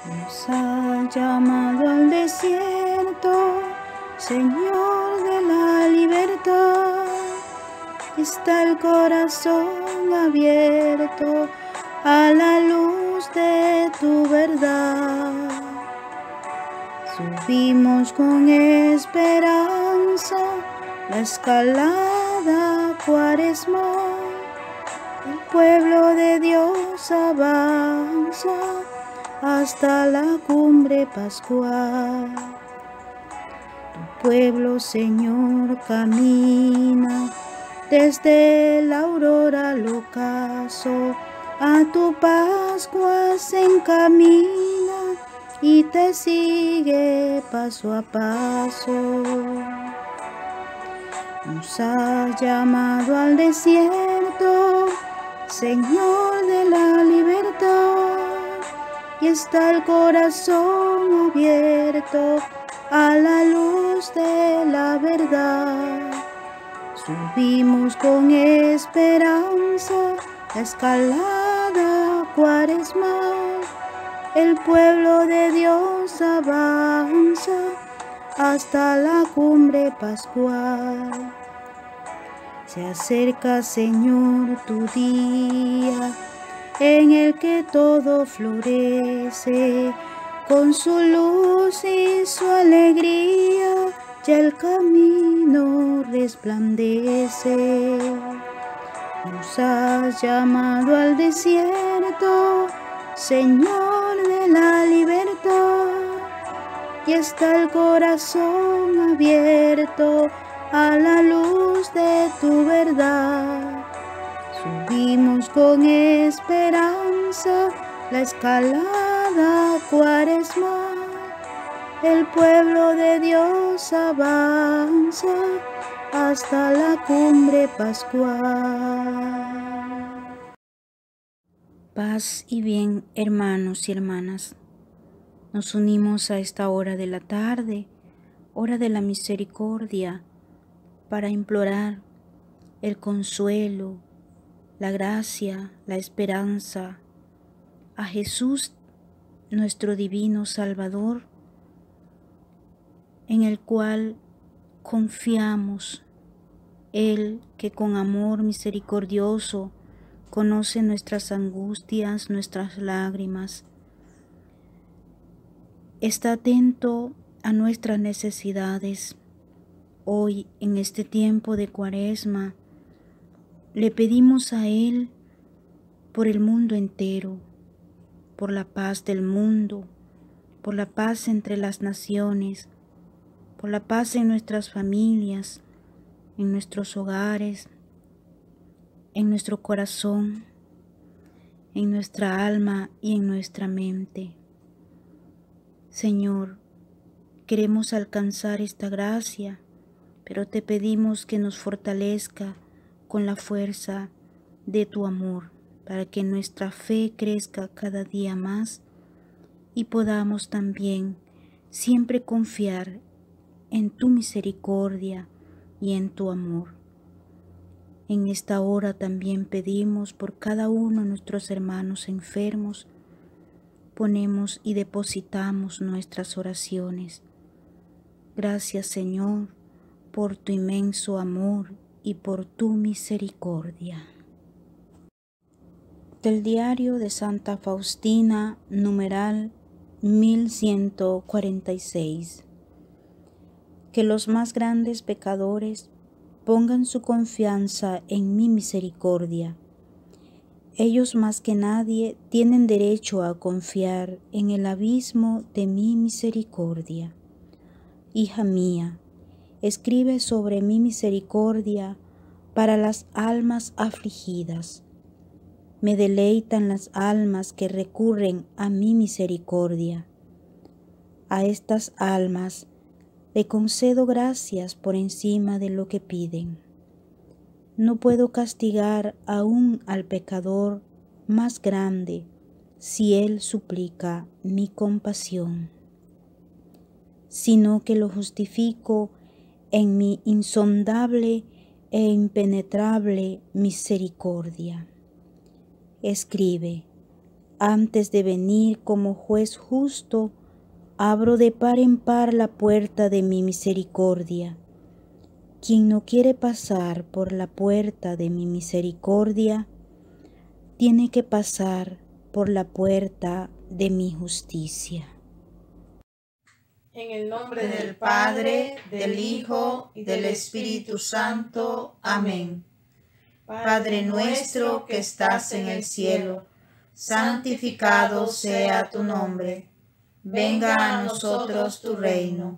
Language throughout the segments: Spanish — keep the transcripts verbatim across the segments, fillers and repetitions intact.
Nos ha llamado al desierto, Señor de la libertad. Está el corazón abierto a la luz de tu verdad. Subimos con esperanza la escalada cuaresmal. El pueblo de Dios avanza hasta la cumbre pascual. Tu pueblo, Señor, camina desde la aurora al ocaso. A tu Pascua se encamina y te sigue paso a paso. Nos ha llamado al desierto, Señor de la libertad, y está el corazón abierto a la luz de la verdad. Subimos con esperanza la escalada cuaresmal. El pueblo de Dios avanza hasta la cumbre pascual. Se acerca, Señor, tu día, en el que todo florece, con su luz y su alegría, ya el camino resplandece. Nos has llamado al desierto, Señor de la libertad, y está el corazón abierto a la luz de tu verdad. Subimos con esperanza la escalada cuaresmal. El pueblo de Dios avanza hasta la cumbre pascual. Paz y bien, hermanos y hermanas. Nos unimos a esta hora de la tarde, hora de la misericordia, para implorar el consuelo, la gracia, la esperanza a Jesús, nuestro divino Salvador, en el cual confiamos, Él que con amor misericordioso conoce nuestras angustias, nuestras lágrimas. Está atento a nuestras necesidades. Hoy, en este tiempo de Cuaresma, le pedimos a Él por el mundo entero, por la paz del mundo, por la paz entre las naciones, por la paz en nuestras familias, en nuestros hogares, en nuestro corazón, en nuestra alma y en nuestra mente. Señor, queremos alcanzar esta gracia, pero te pedimos que nos fortalezca con la fuerza de tu amor, para que nuestra fe crezca cada día más y podamos también siempre confiar en tu misericordia y en tu amor. En esta hora también pedimos por cada uno de nuestros hermanos enfermos. Ponemos y depositamos nuestras oraciones. Gracias, Señor, por tu inmenso amor y por tu misericordia. Del diario de Santa Faustina, numeral mil ciento cuarenta y seis. Que los más grandes pecadores pongan su confianza en mi misericordia. Ellos más que nadie tienen derecho a confiar en el abismo de mi misericordia. Hija mía, escribe sobre mi misericordia para las almas afligidas. Me deleitan las almas que recurren a mi misericordia. A estas almas le concedo gracias por encima de lo que piden. No puedo castigar aún al pecador más grande si él suplica mi compasión, sino que lo justifico en mi insondable e impenetrable misericordia. Escribe, Antes de venir como juez justo, abro de par en par la puerta de mi misericordia. Quien no quiere pasar por la puerta de mi misericordia, tiene que pasar por la puerta de mi justicia. En el nombre del Padre, del Hijo y del Espíritu Santo. Amén. Padre nuestro que estás en el cielo, santificado sea tu nombre. Venga a nosotros tu reino.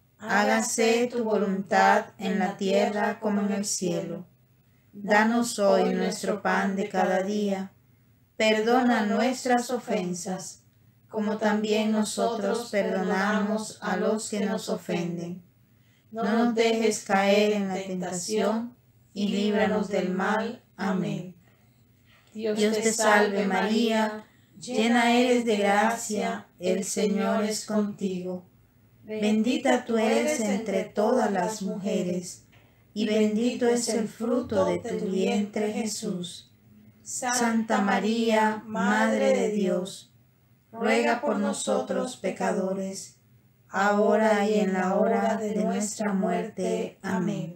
Hágase tu voluntad en la tierra como en el cielo. Danos hoy nuestro pan de cada día. Perdona nuestras ofensas, como también nosotros perdonamos a los que nos ofenden. No nos dejes caer en la tentación y líbranos del mal. Amén. Dios te salve María, llena eres de gracia, el Señor es contigo. Bendita tú eres entre todas las mujeres, y bendito es el fruto de tu vientre Jesús. Santa María, Madre de Dios, ruega por nosotros pecadores, ahora y en la hora de nuestra muerte. Amén.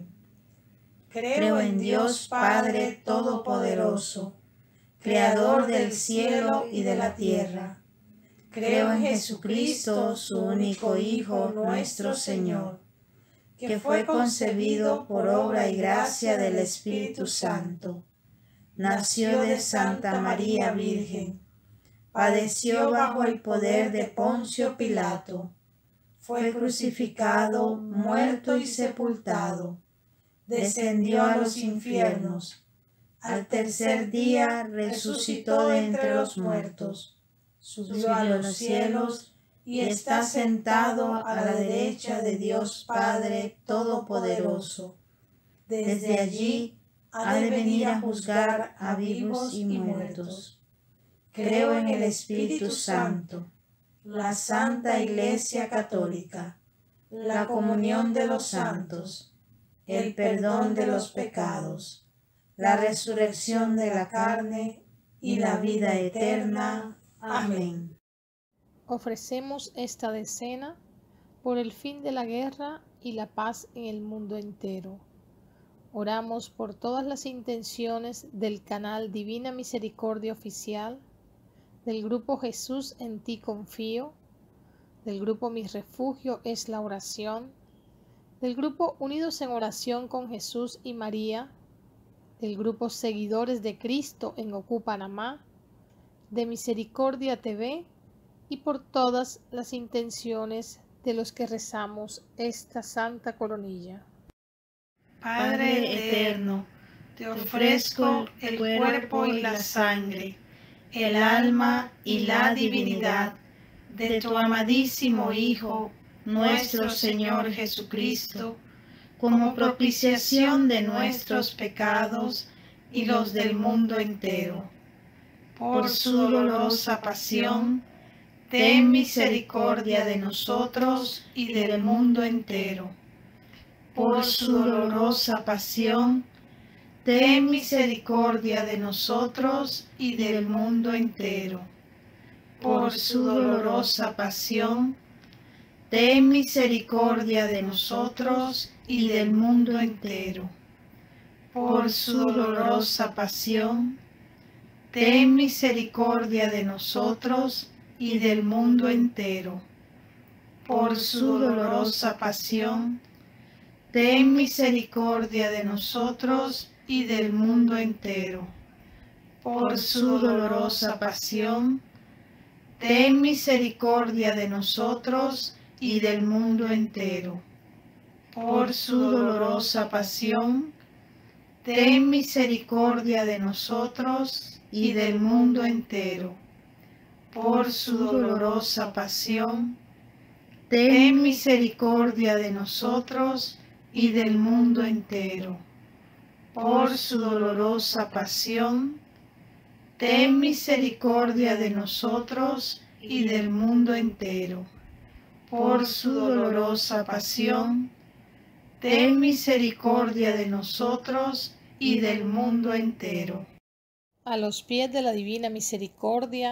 Creo en Dios Padre Todopoderoso, Creador del cielo y de la tierra. Creo en Jesucristo, su único Hijo, nuestro Señor, que fue concebido por obra y gracia del Espíritu Santo. Nació de Santa María Virgen, padeció bajo el poder de Poncio Pilato, fue crucificado, muerto y sepultado, descendió a los infiernos, al tercer día resucitó de entre los muertos, subió a los cielos y está sentado a la derecha de Dios Padre Todopoderoso. Desde allí ha de venir a juzgar a vivos y muertos. Creo en el Espíritu Santo, la Santa Iglesia Católica, la comunión de los santos, el perdón de los pecados, la resurrección de la carne y la vida eterna. Amén. Ofrecemos esta decena por el fin de la guerra y la paz en el mundo entero. Oramos por todas las intenciones del canal Divina Misericordia Oficial, del grupo Jesús en ti confío, del grupo Mi Refugio es la oración, del grupo Unidos en Oración con Jesús y María, del grupo Seguidores de Cristo en Ocu Panamá, de Misericordia T V y por todas las intenciones de los que rezamos esta Santa Coronilla. Padre eterno, te ofrezco el cuerpo y la sangre, el alma y la divinidad de tu amadísimo Hijo, nuestro Señor Jesucristo, como propiciación de nuestros pecados y los del mundo entero. Por su dolorosa pasión, ten misericordia de nosotros y del mundo entero. Por su dolorosa pasión, ten misericordia de nosotros y del mundo entero. Por su dolorosa pasión, ten misericordia de nosotros y del mundo entero. Por su dolorosa pasión, ten misericordia de nosotros y del mundo entero. Por su dolorosa pasión, ten misericordia de nosotros y del mundo entero. Por su dolorosa pasión, ten misericordia de nosotros y del mundo entero. Por su dolorosa pasión, ten misericordia de nosotros y del mundo entero. Por su dolorosa pasión, ten misericordia de nosotros y del mundo entero. Por su dolorosa pasión, ten misericordia de nosotros y del mundo entero. Por su dolorosa pasión, ten misericordia de nosotros y del mundo entero. A los pies de la Divina Misericordia,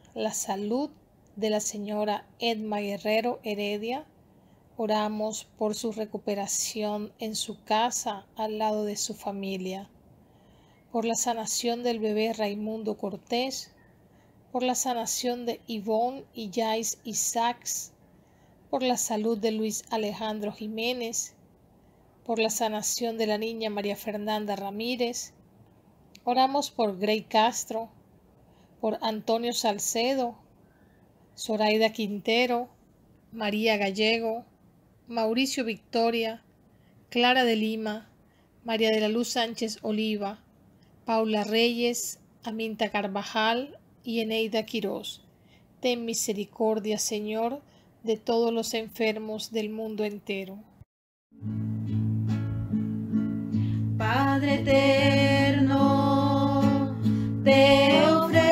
la salud de la señora Edma Guerrero Heredia. Oramos por su recuperación en su casa al lado de su familia, por la sanación del bebé Raimundo Cortés, por la sanación de Ivonne y Jais Isaacs, por la salud de Luis Alejandro Jiménez, por la sanación de la niña María Fernanda Ramírez. Oramos por Grey Castro, por Antonio Salcedo, Zoraida Quintero, María Gallego, Mauricio Victoria, Clara de Lima, María de la Luz Sánchez Oliva, Paula Reyes, Aminta Carvajal y Eneida Quirós. Ten misericordia, Señor, de todos los enfermos del mundo entero. Padre eterno, te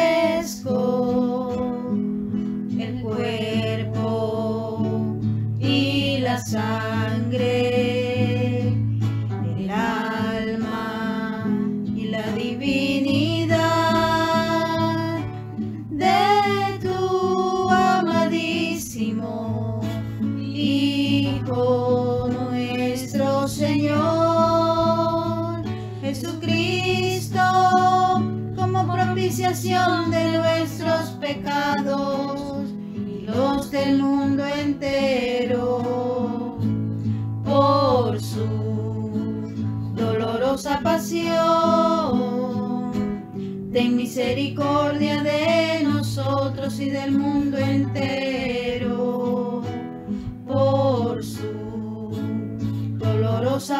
ofrezco el cuerpo y la sangre, el alma y la divinidad de tu amadísimo Hijo nuestro Señor Jesucristo, como propiciación de nuestros pecados y los del mundo entero, por su dolorosa pasión. Ten misericordia de nosotros y del mundo entero, por su dolorosa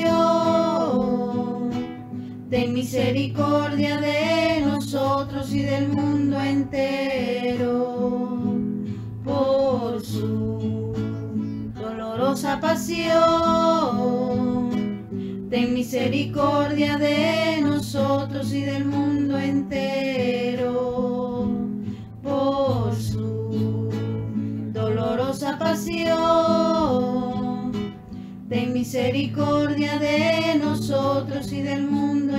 pasión. Ten misericordia de nosotros y del mundo entero, por su dolorosa pasión. Ten misericordia de nosotros y del mundo entero, por su dolorosa pasión. Ten misericordia de nosotros y del mundo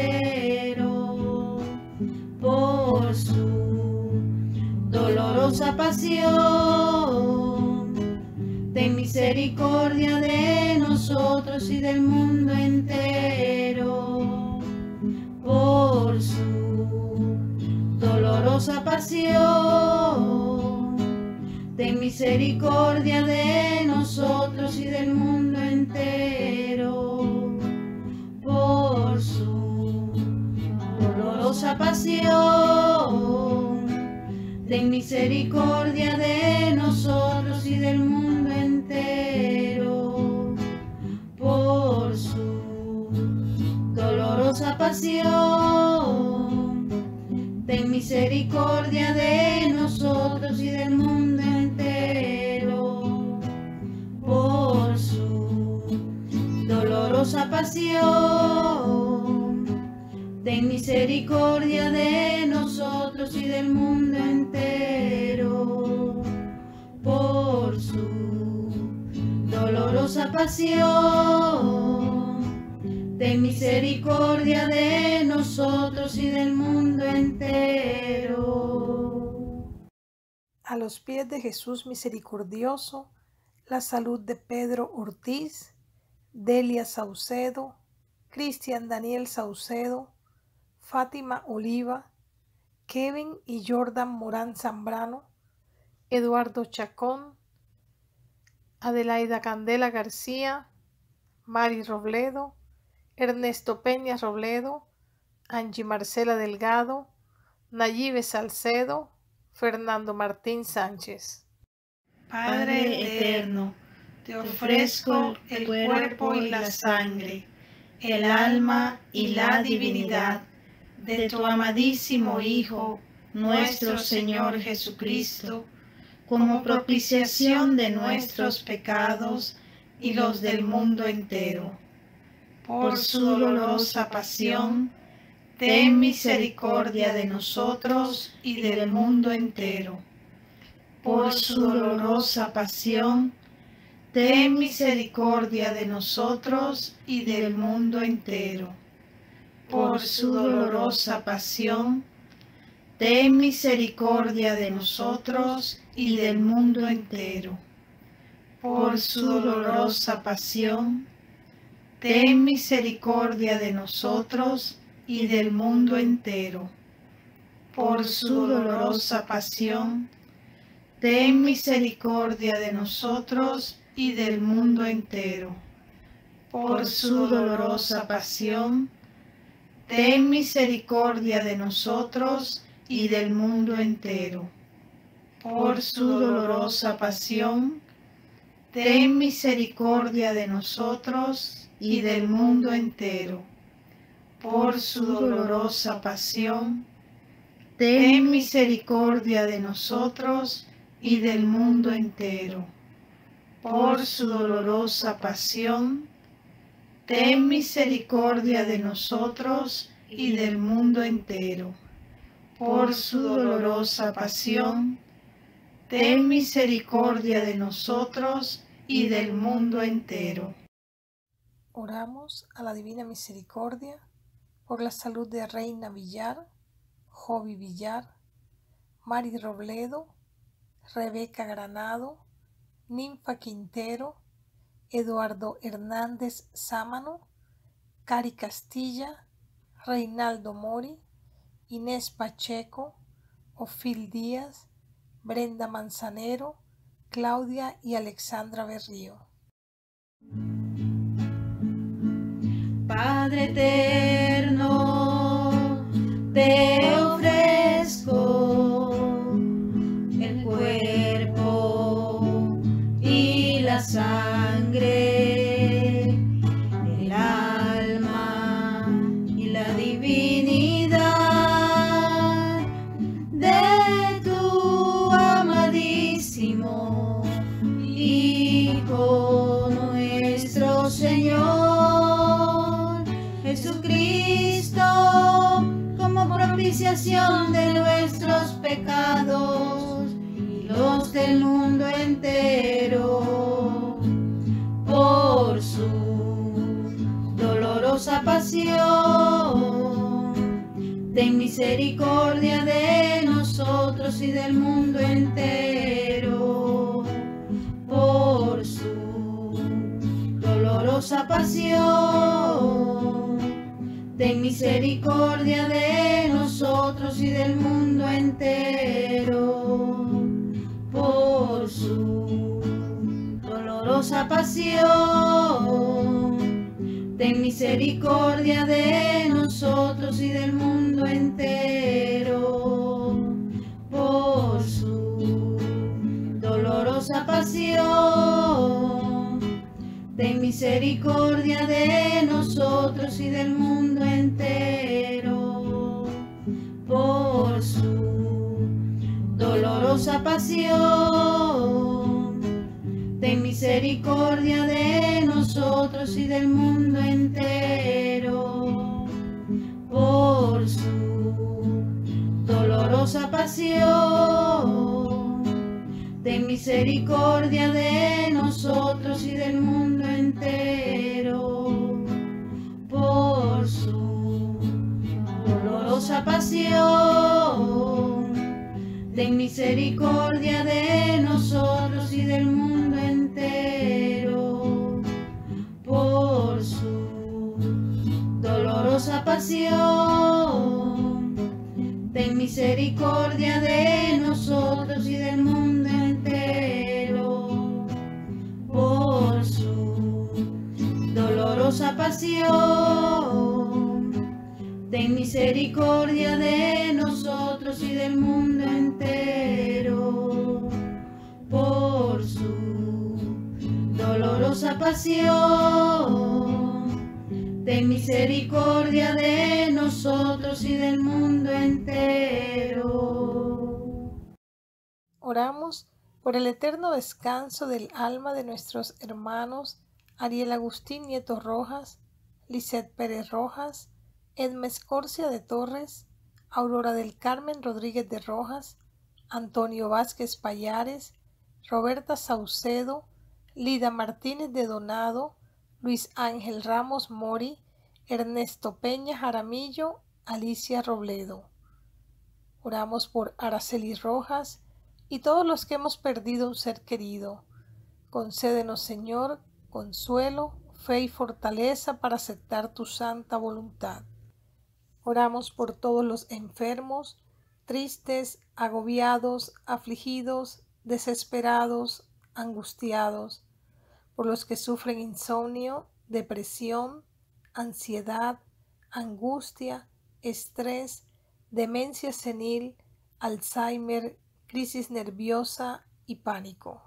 entero, por su dolorosa pasión. Ten misericordia de nosotros y del mundo entero, por su dolorosa pasión. Ten misericordia de nosotros y del mundo entero, por su dolorosa pasión. Ten misericordia de nosotros y del mundo entero, por su dolorosa pasión. Ten misericordia de nosotros y del mundo entero, por su dolorosa pasión. Ten misericordia de nosotros y del mundo entero, por su dolorosa pasión. Ten misericordia de nosotros y del mundo entero. A los pies de Jesús misericordioso, la salud de Pedro Ortiz, Delia Saucedo, Cristian Daniel Saucedo, Fátima Oliva, Kevin y Jordan Morán Zambrano, Eduardo Chacón, Adelaida Candela García, Mari Robledo, Ernesto Peña Robledo, Angie Marcela Delgado, Nayibe Salcedo, Fernando Martín Sánchez. Padre eterno, te ofrezco el cuerpo y la sangre, el alma y la divinidad de tu amadísimo Hijo, nuestro Señor Jesucristo, como propiciación de nuestros pecados y los del mundo entero. Por su dolorosa pasión, ten misericordia de nosotros y del mundo entero. Por su dolorosa pasión, ten misericordia de nosotros y del mundo entero. Por su dolorosa pasión, ten misericordia de nosotros y del mundo entero. Por su dolorosa pasión, ten misericordia de nosotros y del mundo entero. Por su dolorosa pasión, ten misericordia de nosotros y del mundo entero. Por su dolorosa pasión, ten misericordia de nosotros y del mundo entero. Por su dolorosa pasión, ten misericordia de nosotros y del mundo entero. Por su dolorosa pasión, ten misericordia de nosotros y del mundo entero. Por su dolorosa pasión, ten misericordia de nosotros y del mundo entero. Por su dolorosa pasión, ten misericordia de nosotros y del mundo entero. Oramos a la Divina Misericordia por la salud de Reina Villar, Jovi Villar, Mari Robledo, Rebeca Granado, Ninfa Quintero, Eduardo Hernández Sámano, Cari Castilla, Reinaldo Mori, Inés Pacheco, Ofil Díaz, Brenda Manzanero, Claudia y Alexandra Berrío. Padre eterno, te ofrezco el cuerpo y la sangre, el alma y la divinidad de tu amadísimo Hijo nuestro Señor Jesucristo, como propiciación de nuestros pecados y los del mundo entero, por su dolorosa pasión, ten misericordia de nosotros y del mundo entero. Por su dolorosa pasión, ten misericordia de nosotros y del mundo entero. Por su dolorosa pasión, ten misericordia de nosotros y del mundo entero. Por su dolorosa pasión, ten misericordia de nosotros y del mundo entero. Por su dolorosa pasión, ten misericordia de nosotros y del mundo entero. Por su dolorosa pasión, ten misericordia de nosotros y del mundo entero. Por su dolorosa pasión, ten misericordia de nosotros y del mundo entero. Por su dolorosa pasión, ten misericordia de nosotros y del mundo entero. Por su dolorosa pasión, ten misericordia de nosotros y del mundo entero. Por su dolorosa pasión, ten misericordia de nosotros y del mundo entero. Oramos por el eterno descanso del alma de nuestros hermanos Ariel Agustín Nieto Rojas, Lisette Pérez Rojas, Edma Escorcia de Torres, Aurora del Carmen Rodríguez de Rojas, Antonio Vázquez Payares, Roberta Saucedo, Lida Martínez de Donado, Luis Ángel Ramos Mori, Ernesto Peña Jaramillo, Alicia Robledo. Oramos por Araceli Rojas y todos los que hemos perdido un ser querido. Concédenos, Señor, consuelo, fe y fortaleza para aceptar tu santa voluntad. Oramos por todos los enfermos, tristes, agobiados, afligidos, desesperados, angustiados, por los que sufren insomnio, depresión, ansiedad, angustia, estrés, demencia senil, Alzheimer, crisis nerviosa y pánico.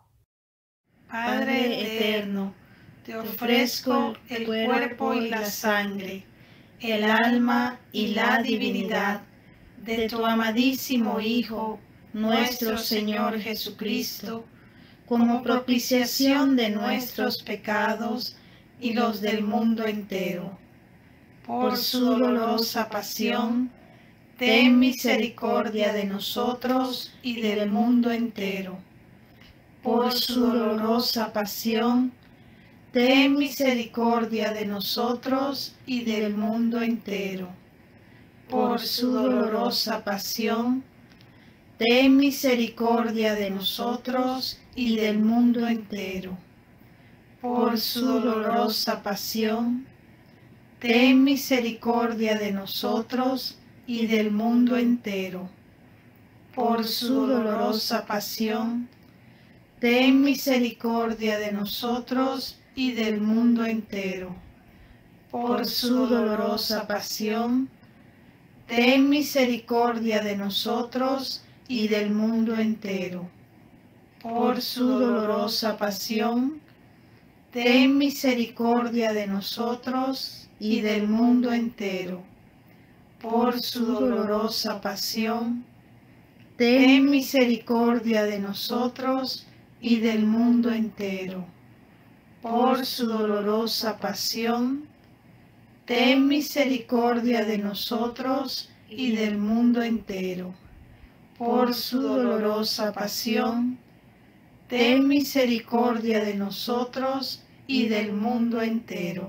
Padre eterno, te ofrezco el cuerpo y la sangre, el alma y la divinidad de tu amadísimo Hijo, nuestro Señor Jesucristo, como propiciación de nuestros pecados y los del mundo entero. Por su dolorosa pasión, ten misericordia de nosotros y del mundo entero. Por su dolorosa pasión, ten misericordia de nosotros y del mundo entero. Por su dolorosa pasión, ten misericordia de nosotros y del mundo entero. Por su dolorosa pasión, ten misericordia de nosotros y del mundo entero. Por su dolorosa pasión, ten misericordia de nosotros y del mundo entero. Por su dolorosa pasión, ten misericordia de nosotros y del mundo entero. Por su dolorosa pasión, ten misericordia de nosotros y del mundo entero. Por su dolorosa pasión, ten misericordia de nosotros y del mundo entero. Por su dolorosa pasión, ten misericordia de nosotros y del mundo entero. Por su dolorosa pasión, ten misericordia de nosotros y del mundo entero.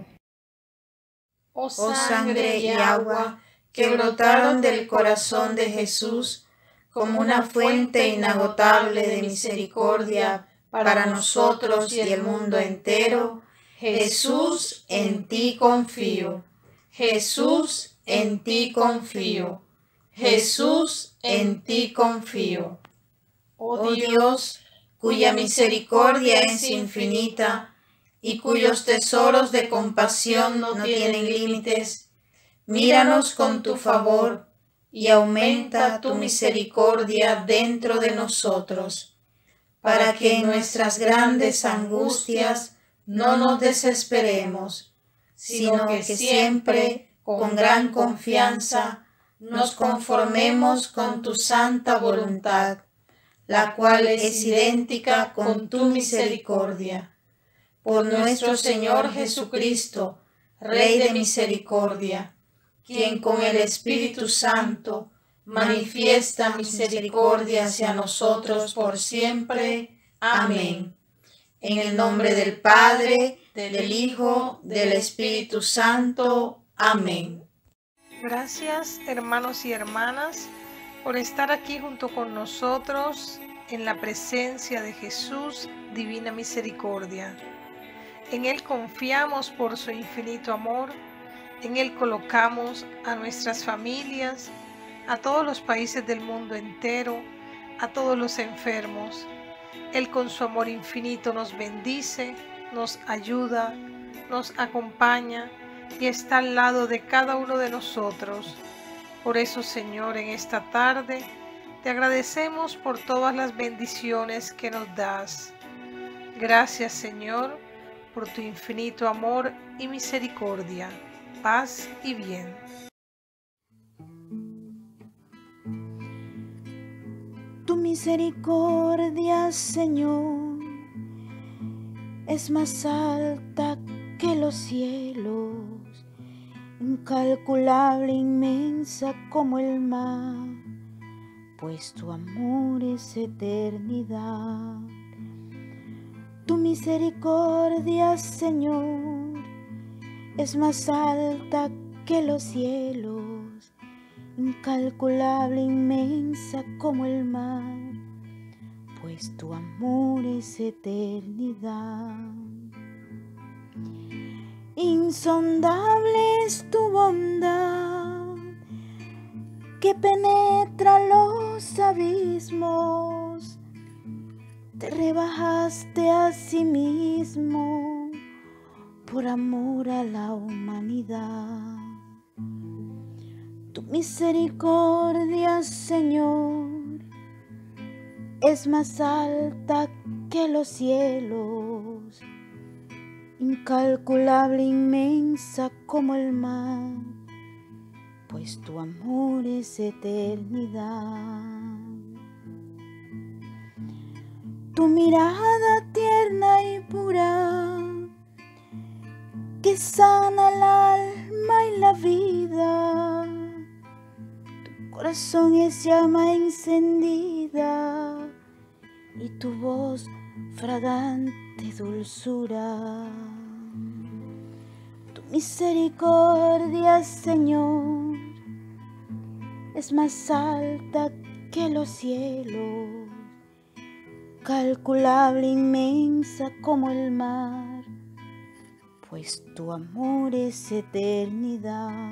Oh sangre y agua que brotaron del corazón de Jesús como una fuente inagotable de misericordia para nosotros y el mundo entero, Jesús, en ti confío. Jesús, en ti confío. Jesús, en ti confío. Oh Dios, cuya misericordia es infinita y cuyos tesoros de compasión no tienen límites, míranos con tu favor y aumenta tu misericordia dentro de nosotros, para que en nuestras grandes angustias no nos desesperemos, sino que siempre, con gran confianza, nos conformemos con tu santa voluntad, la cual es idéntica con tu misericordia. Por nuestro Señor Jesucristo, Rey de misericordia, quien con el Espíritu Santo manifiesta misericordia hacia nosotros por siempre. Amén. En el nombre del Padre, del Hijo, del Espíritu Santo. Amén. Gracias, hermanos y hermanas, por estar aquí junto con nosotros en la presencia de Jesús, Divina Misericordia. En Él confiamos por su infinito amor. En Él colocamos a nuestras familias, a todos los países del mundo entero, a todos los enfermos. Él con su amor infinito nos bendice, nos ayuda, nos acompaña y está al lado de cada uno de nosotros. Por eso, Señor, en esta tarde te agradecemos por todas las bendiciones que nos das. Gracias, Señor, por tu infinito amor y misericordia. Paz y bien. Tu misericordia, Señor, es más alta que los cielos, incalculable, inmensa como el mar, pues tu amor es eternidad. Tu misericordia, Señor, es más alta que los cielos, incalculable, inmensa como el mar, pues tu amor es eternidad. Insondable es tu bondad, que penetra los abismos. Te rebajaste a sí mismo por amor a la humanidad. Tu misericordia, Señor, es más alta que los cielos, incalculable, inmensa como el mar, pues tu amor es eternidad. Tu mirada tierna y pura, que sana el alma y la vida, tu corazón es llama encendida y tu voz fragante dulzura. Tu misericordia, Señor, es más alta que los cielos, calculable, inmensa como el mar, pues tu amor es eternidad.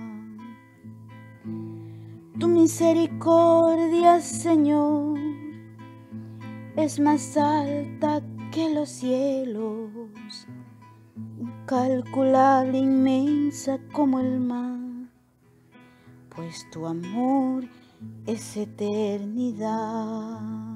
Tu misericordia, Señor, es más alta que los cielos, incalculable, inmensa como el mar, pues tu amor es eternidad.